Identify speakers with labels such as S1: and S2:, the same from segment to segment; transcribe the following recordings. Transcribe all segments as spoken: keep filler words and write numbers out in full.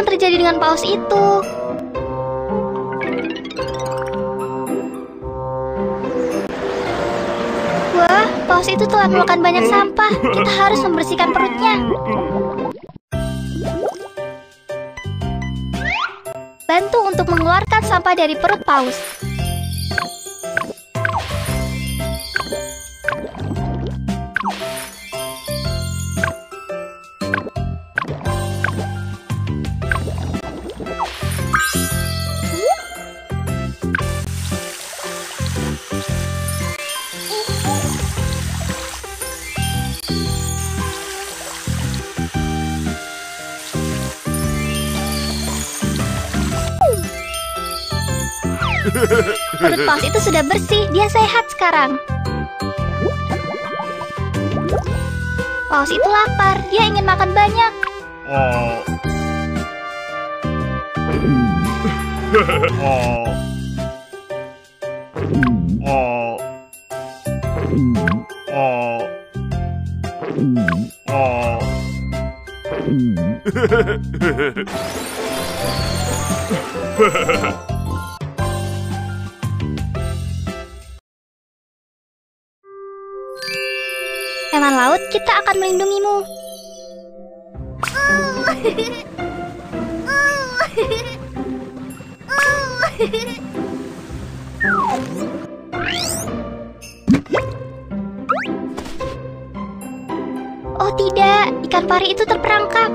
S1: terjadi dengan paus itu? Wah, paus itu telah memakan banyak sampah. Kita harus membersihkan perutnya. Bantu untuk mengeluarkan sampah dari perut paus. Perut paus itu sudah bersih, dia sehat sekarang. Paus itu lapar, dia ingin makan banyak.
S2: Oh. Oh. Oh. Oh. Oh.
S1: Hewan laut, kita akan melindungimu. Oh tidak, ikan pari itu terperangkap.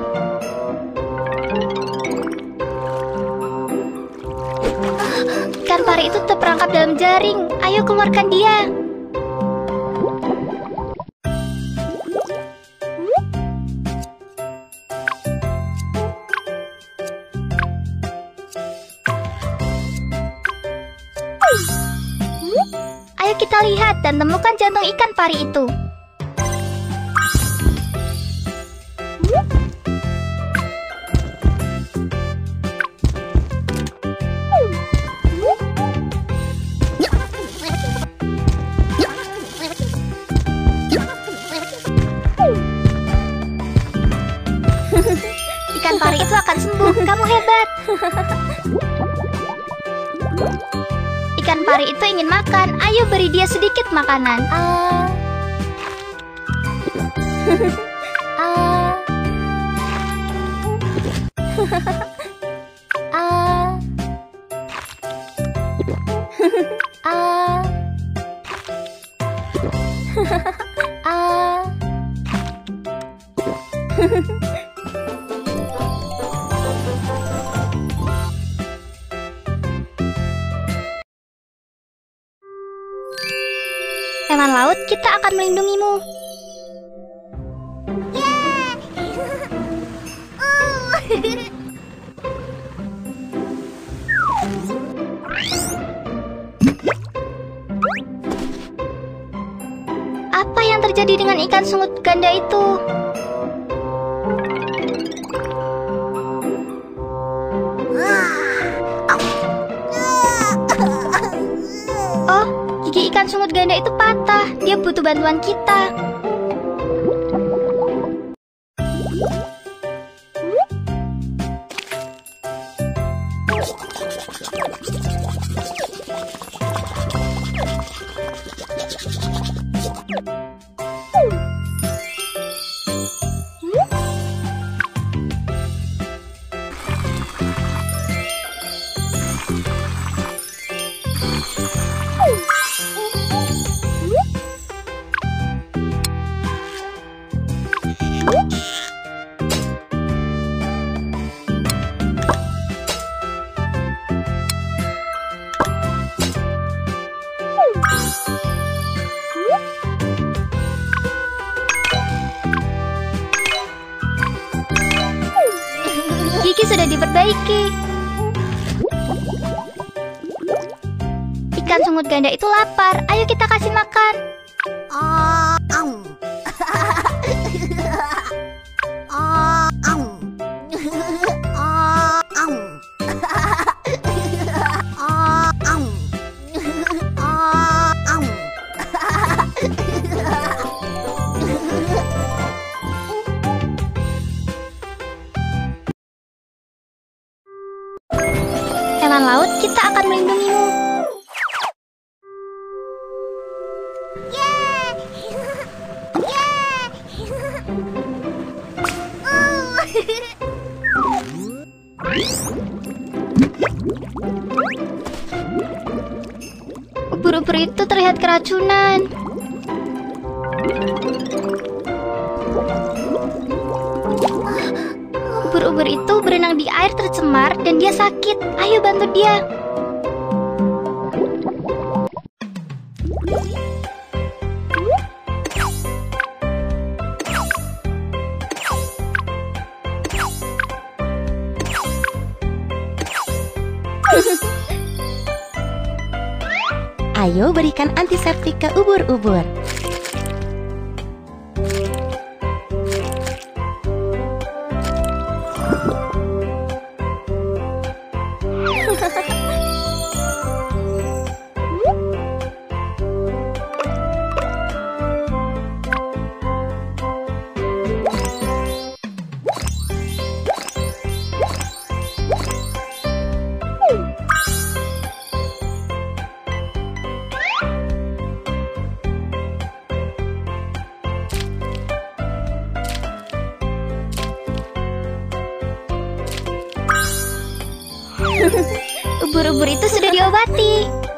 S1: Ikan pari itu terperangkap dalam jaring. Ayo keluarkan dia. Ayo kita lihat dan temukan jantung ikan pari itu. Ikan pari itu akan sembuh. Kamu hebat. Ikan pari itu ingin makan. Ayo beri dia sedikit makanan. Ah. Ah. Ah. Ah. Ah. Hewan laut, kita akan melindungimu. Apa yang terjadi dengan ikan sungut ganda itu? Oh, gigi ikan sungut ganda itu patah. Dia butuh bantuan kita. Gigi sudah diperbaiki. Ikan sungut ganda itu lapar. Ayo kita kasih makan.
S3: Ah, um.
S1: Teman laut, kita akan melindungimu. Ubur-ubur itu terlihat keracunan. Ubur-ubur itu berenang di air tercemar dan dia sakit. Ayo bantu dia.
S4: Ayo berikan antiseptik ke ubur-ubur.
S1: Ubur-ubur itu sudah diobati.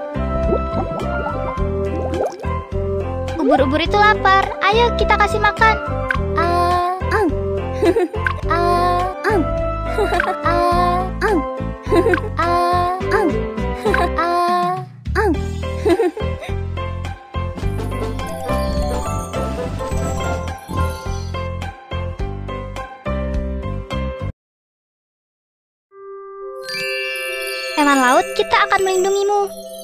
S1: Ubur-ubur itu lapar. Ayo kita kasih makan. Ah, ang. Ah, ang. Ah, ang. Ah, ang. Ah, ang. Teman laut, kita akan melindungimu.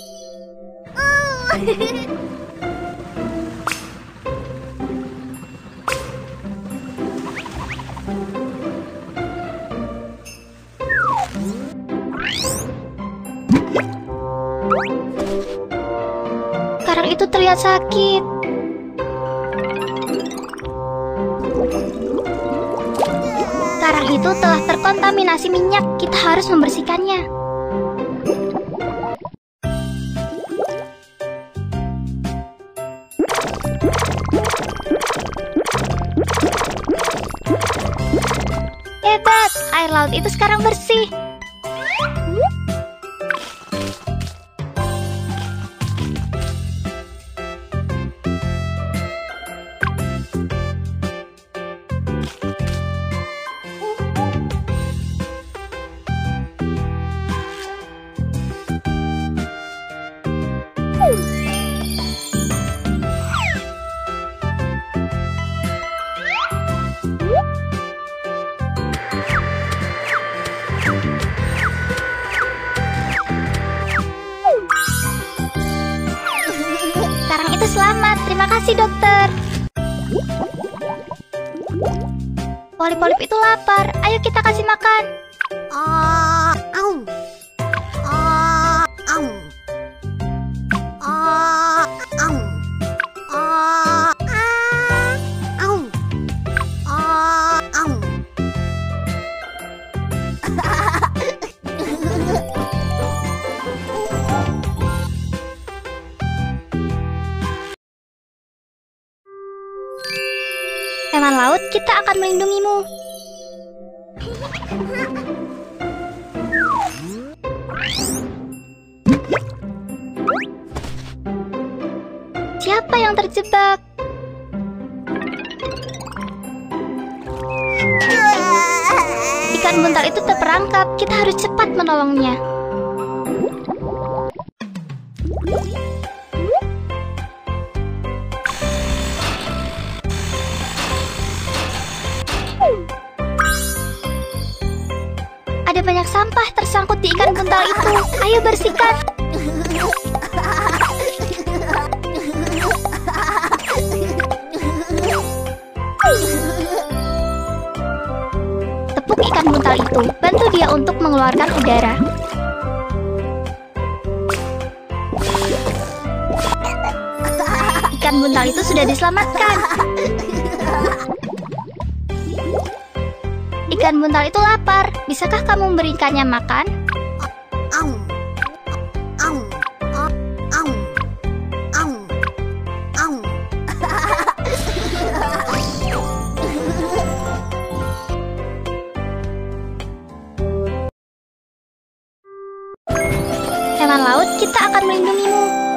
S1: Karang itu terlihat sakit. Karang itu telah terkontaminasi minyak. Kita harus membersihkannya. Hebat, air laut itu sekarang bersih. Karang itu selamat. Terima kasih, dokter. Polip-polip itu lapar. Ayo kita kasih makan.
S3: Ah, au. Ah, au. Ah, au. Ah, au. Ah, au.
S1: Teman laut, kita akan melindungimu. Siapa yang terjebak? Ikan buntal itu terperangkap. Kita harus cepat menolongnya. Ada banyak sampah tersangkut di ikan buntal itu. Ayo bersihkan. Tepuk ikan buntal itu. Bantu dia untuk mengeluarkan udara. Ikan buntal itu sudah diselamatkan. Ikan buntal itu lapar. Bisakah kamu memberikannya makan?
S3: Aum. Aum. Aum. Aum. Aum. Aum.
S1: Hewan laut, kita akan melindungimu.